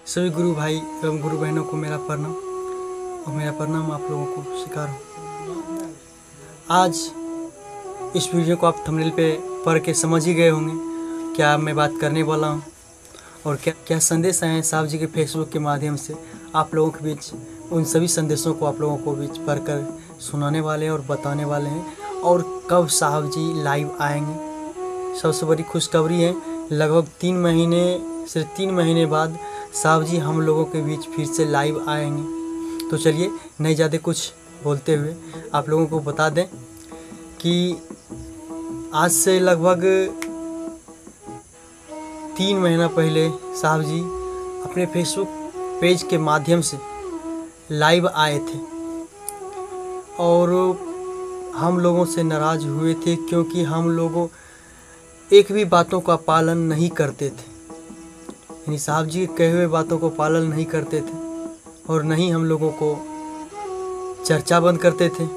सभी गुरु भाई एवं गुरु बहनों को मेरा प्रणाम और मेरा प्रणाम आप लोगों को स्वीकार हो। आज इस वीडियो को आप थंबनेल पे पढ़ के समझ ही गए होंगे क्या मैं बात करने वाला हूँ और क्या क्या संदेश आए हैं साहब जी के फेसबुक के माध्यम से आप लोगों के बीच। उन सभी संदेशों को आप लोगों को बीच पढ़कर सुनाने वाले हैं और बताने वाले हैं और कब साहब जी लाइव आएंगे। सबसे बड़ी खुशखबरी है, लगभग 3 महीने बाद साहब जी हम लोगों के बीच फिर से लाइव आएंगे। तो चलिए नहीं ज़्यादा कुछ बोलते हुए आप लोगों को बता दें कि आज से लगभग 3 महीना पहले साहब जी अपने फेसबुक पेज के माध्यम से लाइव आए थे और हम लोगों से नाराज़ हुए थे क्योंकि हम लोगों एक भी बातों का पालन नहीं करते थे, यानी साहब जी के कहे हुए बातों को पालन नहीं करते थे और नहीं हम लोगों को चर्चा बंद करते थे,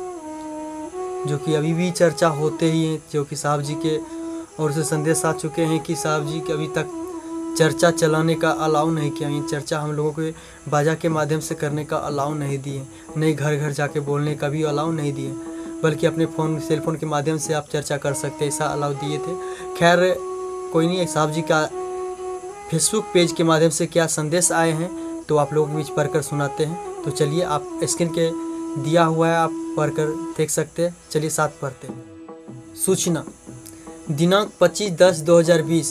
जो कि अभी भी चर्चा होते ही हैं। जो कि साहब जी के ओर से संदेश आ चुके हैं कि साहब जी के अभी तक चर्चा चलाने का अलाउ नहीं किया, यानी चर्चा हम लोगों को बाजा के माध्यम से करने का अलाउ नहीं दिए, नहीं घर घर जाके बोलने का भी अलाउ नहीं दिए, बल्कि अपने सेलफोन के माध्यम से आप चर्चा कर सकते ऐसा अलाउ दिए थे। खैर कोई नहीं, साहब जी का फेसबुक पेज के माध्यम से क्या संदेश आए हैं तो आप लोगों के बीच पढ़कर सुनाते हैं। तो चलिए आप स्क्रीन के दिया हुआ है, आप पढ़कर देख सकते हैं। चलिए साथ पढ़ते हैं। सूचना दिनांक 25/10/2020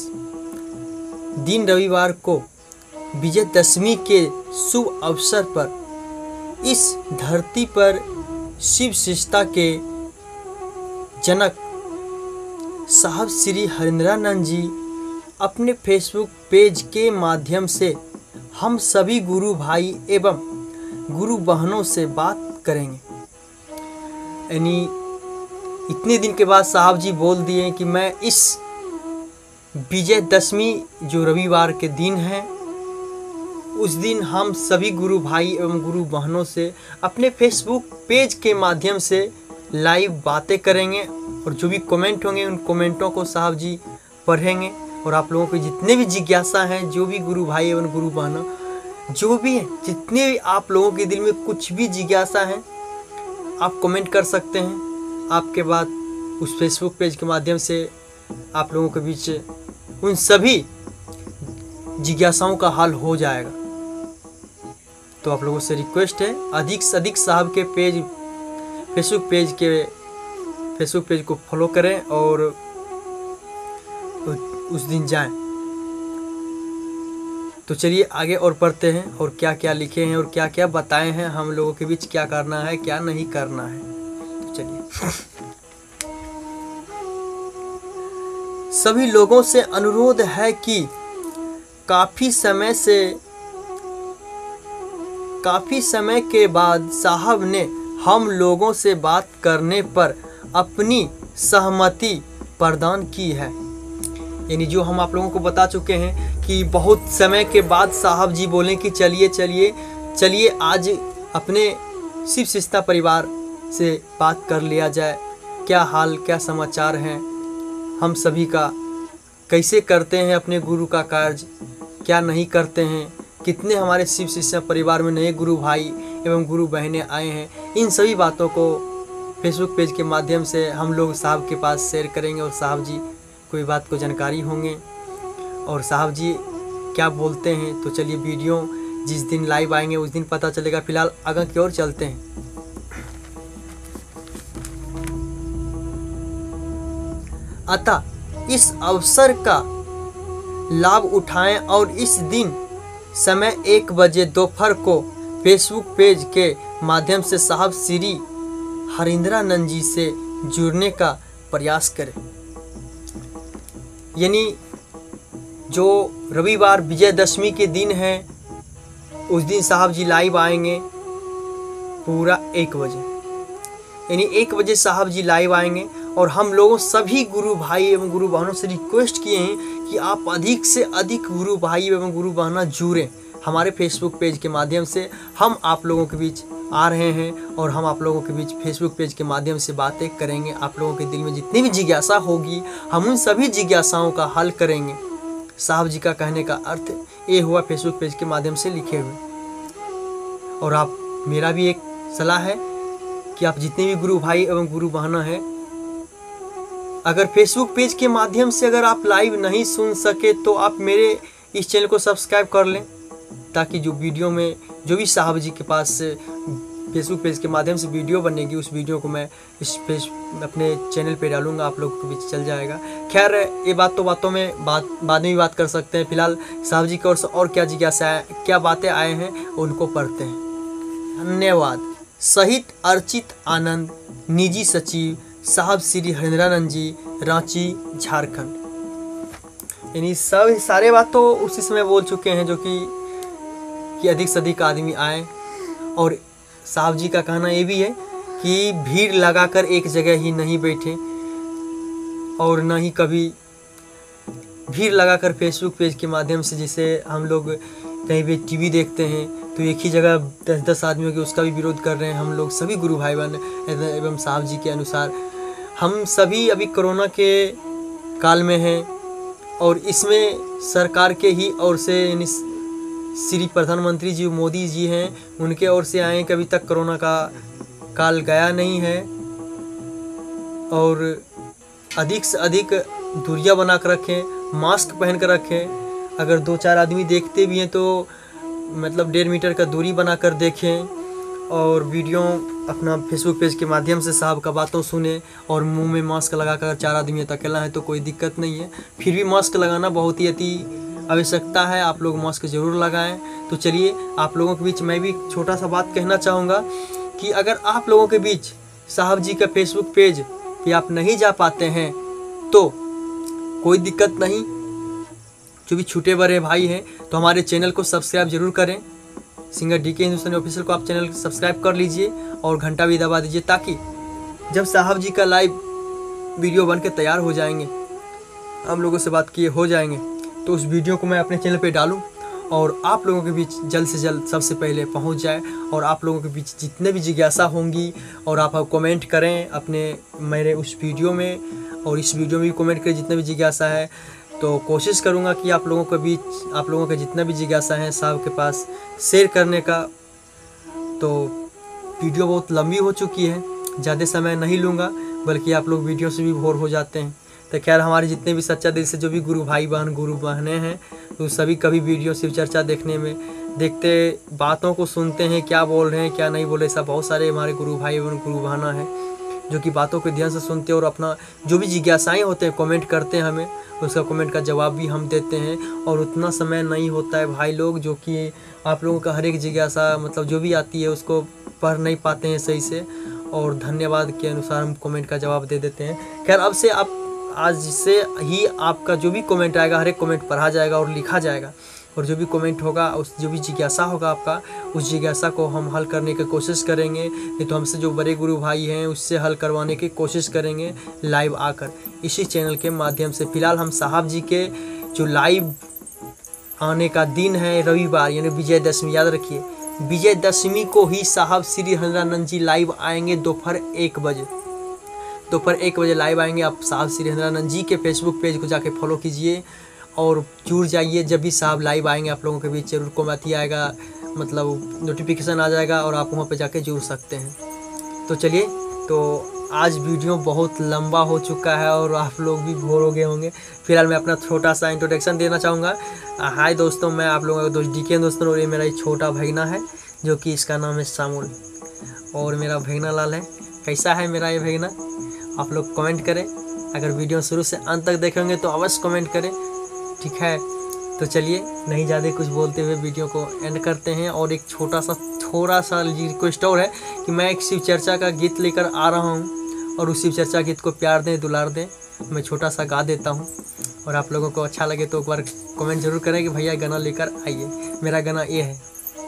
दिन रविवार को विजयदशमी के शुभ अवसर पर इस धरती पर शिव शिष्टता के जनक साहब श्री हरिंद्रानंद जी अपने फेसबुक पेज के माध्यम से हम सभी गुरु भाई एवं गुरु बहनों से बात करेंगे। यानी इतने दिन के बाद साहब जी बोल दिए कि मैं इस विजयदशमी जो रविवार के दिन है उस दिन हम सभी गुरु भाई एवं गुरु बहनों से अपने फेसबुक पेज के माध्यम से लाइव बातें करेंगे और जो भी कमेंट होंगे उन कमेंटों को साहब जी पढ़ेंगे और आप लोगों की जितने भी जिज्ञासा हैं, जो भी गुरु भाई एवं गुरु बहनों जो भी हैं, जितने भी आप लोगों के दिल में कुछ भी जिज्ञासा है आप कमेंट कर सकते हैं। आपके बाद उस फेसबुक पेज के माध्यम से आप लोगों के बीच उन सभी जिज्ञासाओं का हल हो जाएगा। तो आप लोगों से रिक्वेस्ट है अधिक से अधिक साहब के फेसबुक पेज को फॉलो करें और उस दिन जाएं। तो चलिए आगे और पढ़ते हैं और क्या क्या लिखे हैं और क्या क्या बताए हैं हम लोगों के बीच क्या करना है क्या नहीं करना है। तो चलिए सभी लोगों से अनुरोध है कि काफ़ी समय के बाद साहब ने हम लोगों से बात करने पर अपनी सहमति प्रदान की है। यानी जो हम आप लोगों को बता चुके हैं कि बहुत समय के बाद साहब जी बोले कि चलिए आज अपने शिव शिष्टता परिवार से बात कर लिया जाए, क्या हाल क्या समाचार हैं, हम सभी का कैसे करते हैं अपने गुरु का कार्य, क्या नहीं करते हैं, कितने हमारे शिव शिष्य परिवार में नए गुरु भाई एवं गुरु बहनें आए हैं। इन सभी बातों को फेसबुक पेज के माध्यम से हम लोग साहब के पास शेयर करेंगे और साहब जी कोई बात को जानकारी होंगे और साहब जी क्या बोलते हैं। तो चलिए वीडियो जिस दिन लाइव आएंगे उस दिन पता चलेगा। फिलहाल आगे की ओर चलते हैं। अतः इस अवसर का लाभ उठाएं और इस दिन समय 1 बजे दोपहर को फेसबुक पेज के माध्यम से साहब श्री हरिंद्रानंद जी से जुड़ने का प्रयास करें। यानी जो रविवार विजयदशमी के दिन है उस दिन साहब जी लाइव आएंगे पूरा 1 बजे, यानी 1 बजे साहब जी लाइव आएंगे और हम लोगों सभी गुरु भाई एवं गुरु बहनों से रिक्वेस्ट किए हैं कि आप अधिक से अधिक गुरु भाई एवं गुरु बहना जुड़ें हमारे फेसबुक पेज के माध्यम से। हम आप लोगों के बीच आ रहे हैं और हम आप लोगों के बीच फेसबुक पेज के माध्यम से बातें करेंगे। आप लोगों के दिल में जितनी भी जिज्ञासा होगी हम उन सभी जिज्ञासाओं का हल करेंगे। साहब जी का कहने का अर्थ ये हुआ फेसबुक पेज के माध्यम से लिखे हुए। और आप, मेरा भी एक सलाह है कि आप जितने भी गुरु भाई एवं गुरु बहना है, अगर फेसबुक पेज के माध्यम से अगर आप लाइव नहीं सुन सके तो आप मेरे इस चैनल को सब्सक्राइब कर लें, ताकि जो वीडियो में जो भी साहब जी के पास फेसबुक पेज के माध्यम से वीडियो बनेगी, उस वीडियो को मैं इस पेज अपने चैनल पे डालूंगा, आप लोगों के बीच चल जाएगा। खैर, ये बातों में बाद में भी बात कर सकते हैं। फिलहाल साहब जी की ओर से और क्या जिज्ञासा है, क्या बातें आए हैं, उनको पढ़ते हैं। धन्यवाद। शहीद अर्चित आनंद, निजी सचिव साहब श्री हरेंद्रानंद जी, रांची, झारखंड। यानी सारे बात तो उसी समय बोल चुके हैं, जो कि अधिक से अधिक आदमी आए। और साहब जी का कहना ये भी है कि भीड़ लगाकर एक जगह ही नहीं बैठे, और न ही कभी भीड़ लगाकर फेसबुक पेज के माध्यम से, जैसे हम लोग कहीं भी टीवी देखते हैं तो एक ही जगह 10-10 आदमियों के उसका भी विरोध कर रहे हैं। हम लोग सभी गुरु भाई बहन एवं साहब जी के अनुसार हम सभी अभी कोरोना के काल में हैं, और इसमें सरकार के ही ओर से, यानी श्री प्रधानमंत्री जी मोदी जी हैं, उनके ओर से आए कि अभी तक कोरोना का काल गया नहीं है, और अधिक से अधिक दूरियां बना कर रखें, मास्क पहन कर रखें। अगर 2-4 आदमी देखते भी हैं तो मतलब 1.5 मीटर का दूरी बनाकर देखें, और वीडियो अपना फेसबुक पेज के माध्यम से साहब का बातों सुने, और मुंह में मास्क लगाकर 4 आदमी अकेला है तो कोई दिक्कत नहीं है। फिर भी मास्क लगाना बहुत ही अति आवश्यकता है, आप लोग मास्क ज़रूर लगाएं। तो चलिए, आप लोगों के बीच मैं भी छोटा सा बात कहना चाहूँगा कि अगर आप लोगों के बीच साहब जी का फेसबुक पेज पे आप नहीं जा पाते हैं तो कोई दिक्कत नहीं। जो भी छोटे बड़े भाई हैं तो हमारे चैनल को सब्सक्राइब जरूर करें। सिंगर डीके हिंदुस्तानी ऑफिशियल को आप चैनल सब्सक्राइब कर लीजिए और घंटा भी दबा दीजिए, ताकि जब साहब जी का लाइव वीडियो बन के तैयार हो जाएंगे, हम लोगों से बात किए हो जाएंगे, तो उस वीडियो को मैं अपने चैनल पे डालूं और आप लोगों के बीच जल्द से जल्द सबसे पहले पहुंच जाए। और आप लोगों के बीच जितने भी जिज्ञासा होंगी, और आप कमेंट करें अपने मेरे उस वीडियो में, और इस वीडियो में भी कमेंट करें जितने भी जिज्ञासा है। तो कोशिश करूंगा कि आप लोगों के बीच, आप लोगों के जितना भी जिज्ञासा है साहब के पास शेयर करने का। तो वीडियो बहुत लंबी हो चुकी है, ज़्यादा समय नहीं लूँगा, बल्कि आप लोग वीडियो से भी बोर हो जाते हैं। तो खैर, हमारे जितने भी सच्चा दिल से जो भी गुरु भाई बहन गुरु बहनें हैं, तो सभी कभी वीडियो सिर्फ चर्चा देखने में, देखते बातों को सुनते हैं, क्या बोल रहे हैं क्या नहीं बोल रहे। ऐसा बहुत सारे हमारे गुरु भाई एवं गुरु बहना हैं जो कि बातों को ध्यान से सुनते हैं, और अपना जो भी जिज्ञासाएँ होते हैं कमेंट करते हैं हमें, उसका कमेंट का जवाब भी हम देते हैं। और उतना समय नहीं होता है भाई लोग, जो कि आप लोगों का हर एक जिज्ञासा मतलब जो भी आती है उसको पढ़ नहीं पाते हैं सही से, और धन्यवाद के अनुसार हम कमेंट का जवाब दे देते हैं। खैर, अब से आप आज से ही आपका जो भी कमेंट आएगा, हर एक कमेंट पढ़ा जाएगा और लिखा जाएगा, और जो भी कमेंट होगा, उस जो भी जिज्ञासा होगा आपका, उस जिज्ञासा को हम हल करने की कोशिश करेंगे। नहीं तो हमसे जो बड़े गुरु भाई हैं उससे हल करवाने की कोशिश करेंगे लाइव आकर इसी चैनल के माध्यम से। फिलहाल हम साहब जी के जो लाइव आने का दिन है रविवार, यानी विजयदशमी, याद रखिए विजयदशमी को ही साहब श्री हरेंद्रानंद जी लाइव आएंगे दोपहर 1 बजे। दोपहर 1 बजे लाइव आएंगे। आप साहब श्री हरेंद्रानंद जी के फेसबुक पेज को जाके फॉलो कीजिए और जुड़ जाइए। जब भी साहब लाइव आएंगे आप लोगों के बीच जरूर कमेंट आएगा, मतलब नोटिफिकेशन आ जाएगा और आप वहाँ पे जाके जुड़ सकते हैं। तो चलिए, तो आज वीडियो बहुत लंबा हो चुका है और आप लोग भी बोर हो गए होंगे। फिलहाल मैं अपना छोटा सा इंट्रोडक्शन देना चाहूँगा। हाय दोस्तों, मैं आप लोगों का दोस्त डीके दोस्तों, और ये मेरा एक छोटा भगना है जो कि इसका नाम है सामुल, और मेरा भगना लाल है। कैसा है मेरा ये भगना, आप लोग कमेंट करें। अगर वीडियो शुरू से अंत तक देखेंगे तो अवश्य कमेंट करें, ठीक है। तो चलिए, नहीं ज़्यादा कुछ बोलते हुए वीडियो को एंड करते हैं। और एक थोड़ा सा रिक्वेस्ट और है कि मैं एक शिव चर्चा का गीत लेकर आ रहा हूँ, और उस शिव चर्चा गीत को प्यार दें, दुलार दें। मैं छोटा सा गा देता हूँ, और आप लोगों को अच्छा लगे तो एक बार कमेंट जरूर करें कि भैया गाना लेकर आइए। मेरा गाना ये है।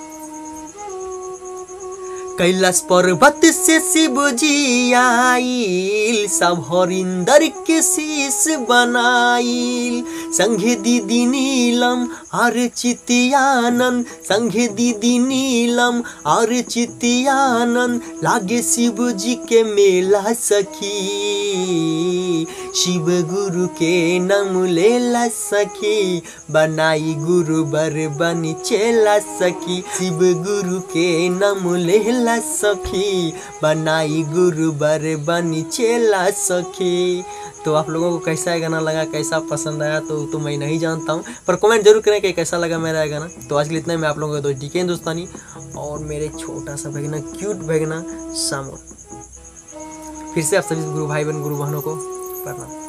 कैलाश पर्वत से शिव जी आइल, सब हरिंदर के शीश बनाइल। संघे दीदी नीलम और चितियानंद, संघे दीदी नीलम और चितियानंद, लागे शिव जी के मेला सखी। शिव गुरु के नाम लेला सखी, बनाई गुरु बर बनी चेला सखी। शिव गुरु के नाम लेला सखी, बनाई गुरु बर बनी चेला सखी। तो आप लोगों को कैसा ये गाना लगा, कैसा पसंद आया तो मैं नहीं जानता हूँ, पर कमेंट जरूर करें कि कैसा लगा मेरा ये गाना। तो आज के लिए इतना ही। मैं आप लोगों को दोस्त डीके हिंदुस्तानी और मेरे छोटा सा भगना, क्यूट भगना सामोन, फिर से आप सभी गुरु भाई बहन गुरु बहनों को प्रणाम।